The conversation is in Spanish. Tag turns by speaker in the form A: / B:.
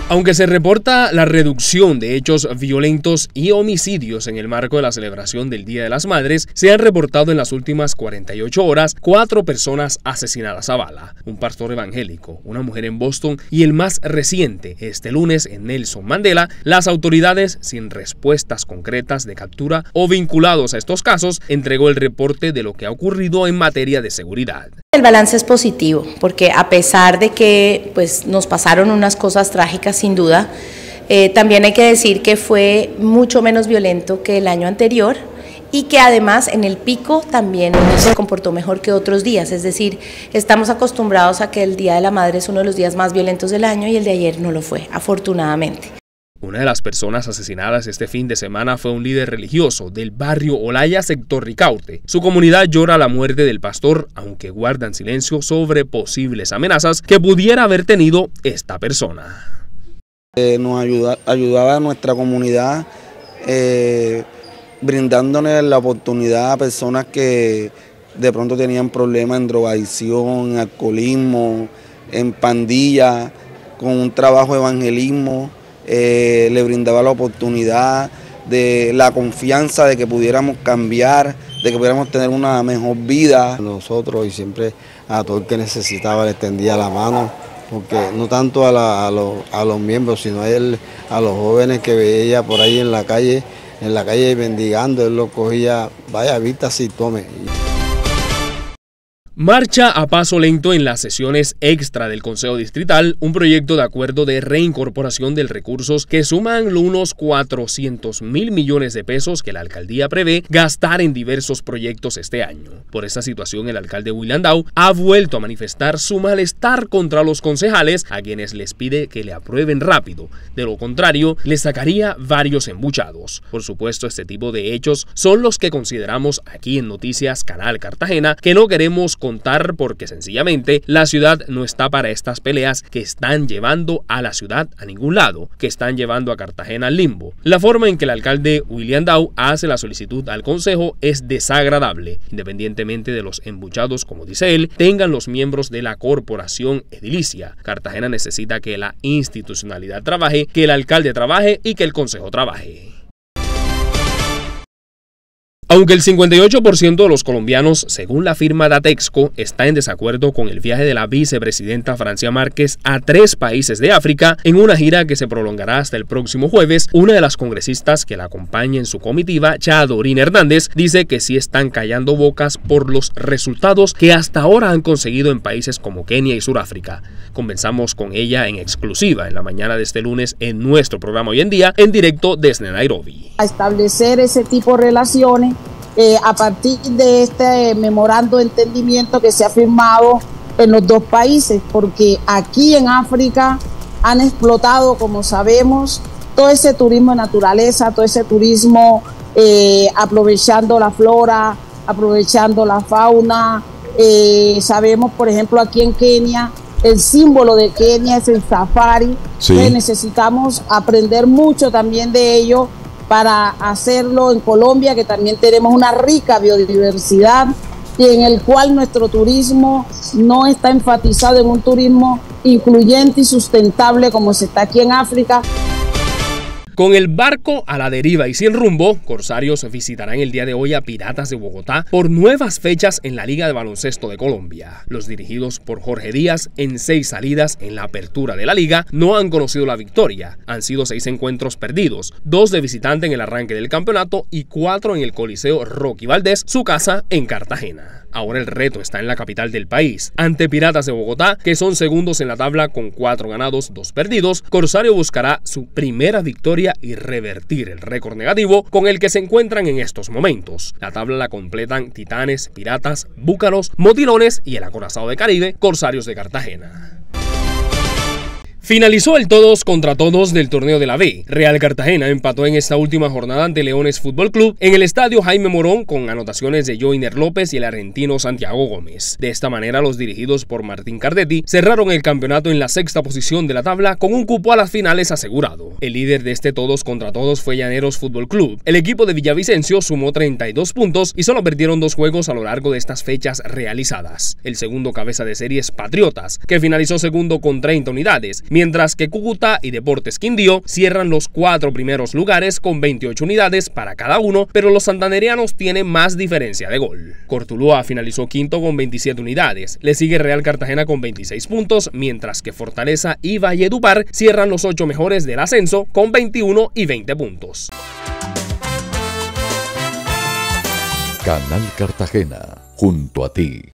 A: Aunque se reporta la reducción de hechos violentos y homicidios en el marco de la celebración del Día de las Madres, se han reportado en las últimas 48 horas 4 personas asesinadas a bala, un pastor evangélico, una mujer en Boston y el más reciente, este lunes en Nelson Mandela. Las autoridades, sin respuestas concretas de captura o vinculados a estos casos, entregó el reporte de lo que ha ocurrido en materia de seguridad.
B: El balance es positivo, porque a pesar de que nos pasaron unas cosas trágicas sin duda, también hay que decir que fue mucho menos violento que el año anterior y que además en el pico también se comportó mejor que otros días, es decir, estamos acostumbrados a que el Día de la Madre es uno de los días más violentos del año y el de ayer no lo fue, afortunadamente.
A: Una de las personas asesinadas este fin de semana fue un líder religioso del barrio Olaya, sector Ricaurte. Su comunidad llora la muerte del pastor, aunque guardan silencio sobre posibles amenazas que pudiera haber tenido esta persona.
C: Nos ayudaba a nuestra comunidad, brindándoles la oportunidad a personas que de pronto tenían problemas en drogadicción, en alcoholismo, en pandilla, con un trabajo de evangelismo. Le brindaba la oportunidad de la confianza de que pudiéramos cambiar, de que pudiéramos tener una mejor vida.
D: Nosotros y siempre a todo el que necesitaba le extendía la mano, porque no tanto a los miembros, sino a los jóvenes que veía por ahí en la calle mendigando, él lo cogía, vaya vista si tome.
A: Marcha a paso lento en las sesiones extra del Consejo Distrital un proyecto de acuerdo de reincorporación de recursos que suman unos 400.000 millones de pesos que la alcaldía prevé gastar en diversos proyectos este año. Por esta situación, el alcalde William Dow ha vuelto a manifestar su malestar contra los concejales, a quienes les pide que le aprueben rápido. De lo contrario, les sacaría varios embuchados. Por supuesto, este tipo de hechos son los que consideramos aquí en Noticias Canal Cartagena, que no queremos contar porque sencillamente la ciudad no está para estas peleas que están llevando a la ciudad a ningún lado, que están llevando a Cartagena al limbo. La forma en que el alcalde William Dow hace la solicitud al consejo es desagradable, independientemente de los embuchados, como dice él, tengan los miembros de la corporación edilicia. Cartagena necesita que la institucionalidad trabaje, que el alcalde trabaje y que el consejo trabaje. Aunque el 58% de los colombianos, según la firma Datexco, está en desacuerdo con el viaje de la vicepresidenta Francia Márquez a 3 países de África en una gira que se prolongará hasta el próximo jueves, una de las congresistas que la acompaña en su comitiva, Chadorina Hernández, dice que sí están callando bocas por los resultados que hasta ahora han conseguido en países como Kenia y Sudáfrica. Conversamos con ella en exclusiva en la mañana de este lunes en nuestro programa Hoy en Día, en directo desde Nairobi.
E: A establecer ese tipo de relaciones a partir de este memorando de entendimiento que se ha firmado en los 2 países, porque aquí en África han explotado, como sabemos, todo ese turismo de naturaleza, todo ese turismo aprovechando la flora, aprovechando la fauna. Sabemos, por ejemplo, aquí en Kenia, el símbolo de Kenia es el safari. Sí. Necesitamos aprender mucho también de ello para hacerlo en Colombia, que también tenemos una rica biodiversidad y en el cual nuestro turismo no está enfatizado en un turismo incluyente y sustentable como se está aquí en África.
A: Con el barco a la deriva y sin rumbo, Corsarios visitarán el día de hoy a Piratas de Bogotá por nuevas fechas en la Liga de Baloncesto de Colombia. Los dirigidos por Jorge Díaz, en 6 salidas en la apertura de la liga, no han conocido la victoria. Han sido 6 encuentros perdidos, 2 de visitante en el arranque del campeonato y 4 en el Coliseo Rocky Valdés, su casa en Cartagena. Ahora el reto está en la capital del país. Ante Piratas de Bogotá, que son segundos en la tabla con 4 ganados, 2 perdidos, Corsario buscará su primera victoria y revertir el récord negativo con el que se encuentran en estos momentos. La tabla la completan Titanes, Piratas, Búcaros, Motilones y el acorazado de Caribe, Corsarios de Cartagena. Finalizó el todos contra todos del torneo de la B. Real Cartagena empató en esta última jornada ante Leones Fútbol Club en el estadio Jaime Morón con anotaciones de Joiner López y el argentino Santiago Gómez. De esta manera, los dirigidos por Martín Cardetti cerraron el campeonato en la 6ª posición de la tabla con un cupo a las finales asegurado. El líder de este todos contra todos fue Llaneros Fútbol Club. El equipo de Villavicencio sumó 32 puntos y solo perdieron 2 juegos a lo largo de estas fechas realizadas. El segundo cabeza de serie es Patriotas, que finalizó segundo con 30 unidades, mientras que Cúcuta y Deportes Quindío cierran los 4 primeros lugares con 28 unidades para cada uno, pero los santandereanos tienen más diferencia de gol. Cortuluá finalizó quinto con 27 unidades, le sigue Real Cartagena con 26 puntos, mientras que Fortaleza y Valledupar cierran los 8 mejores del ascenso con 21 y 20 puntos.
F: Canal Cartagena, junto a ti.